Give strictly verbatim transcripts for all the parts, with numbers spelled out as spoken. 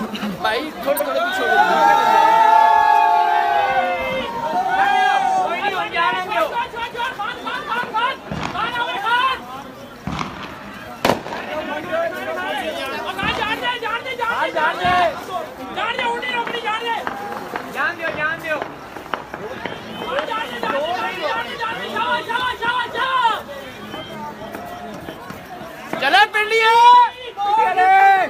भाई थोड़ा थोड़ा पीछे हो कोई नहीं हो जा रहे हैं खान खान खान खान खान खान आओ खान खान जान दे जान दे जान दे जान दे जान दे उड़ी रोकनी जान दे जान दो जान दो जान दे जान दे जान दे शाबाश शाबाश शाबाश चले पिंडिया चले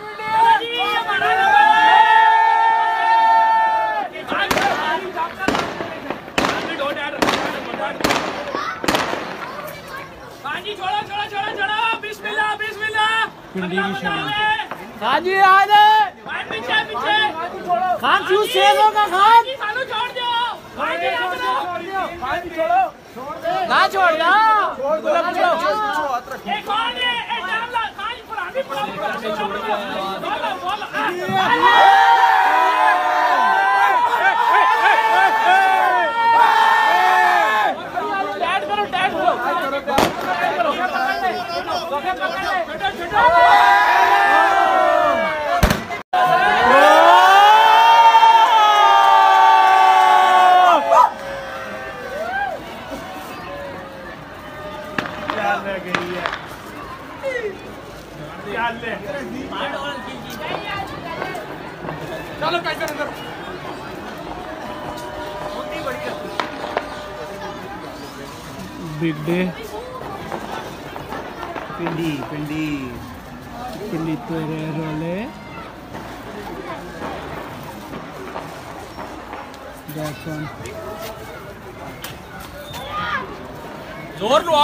छोड़ो छोड़ो छोड़ो छोड़ो बिस्मिल्लाह बिस्मिल्लाह पिंडी की शान खान जी आ गए पीछे पीछे खान क्यों सेव होगा खान खान छोड़ दो खान जी छोड़ दो खान जी छोड़ो ना छोड़ना छोड़ दो ए कौन है ए नाम ला खान जी पुरानी पुरानी बोलो बोलो टैग करो टैग करो चलो कैसे अंदर बिग डे पिंडी पिंडी पिंडी तेरे रोले जैक्सन जोर लो आ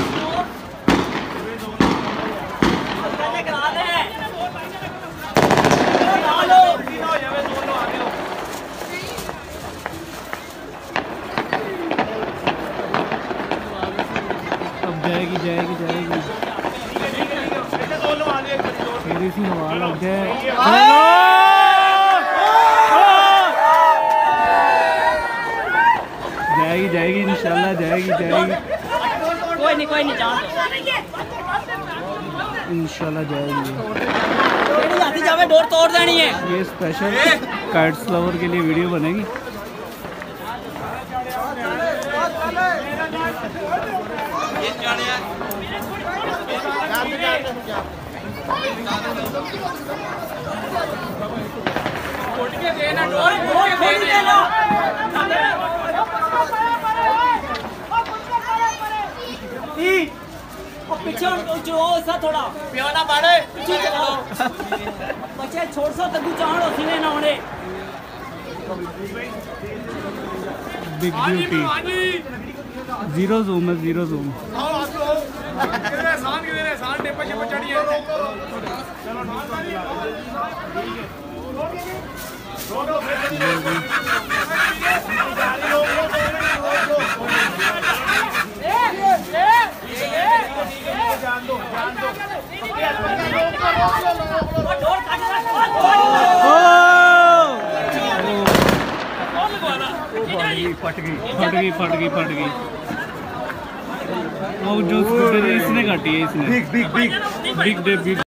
जाएगी जाएगी जाएगी थोड़ी सी हवा लग जाए जाएगी जाएगी इंशाल्लाह जाएगी जाएगी कोई नहीं कोई नहीं जान इंशाल्लाह जाएगी आती जावे डोर तोड़ देनी है ये स्पेशल काइट्स लवर के लिए वीडियो बनेगी पीछे थोड़ा प्याना बाड़े पीछे चलो बच्चे छोड़ सो तक चाहण होती ने ना होने बिग ब्यूटी जीरो जूम है जीरो जूम आसान किधर है आसान टेपा शेपा चढ़ी है फट गई फट गई फट गई फट गई वो जो इसने काटी है इसने big big big big day big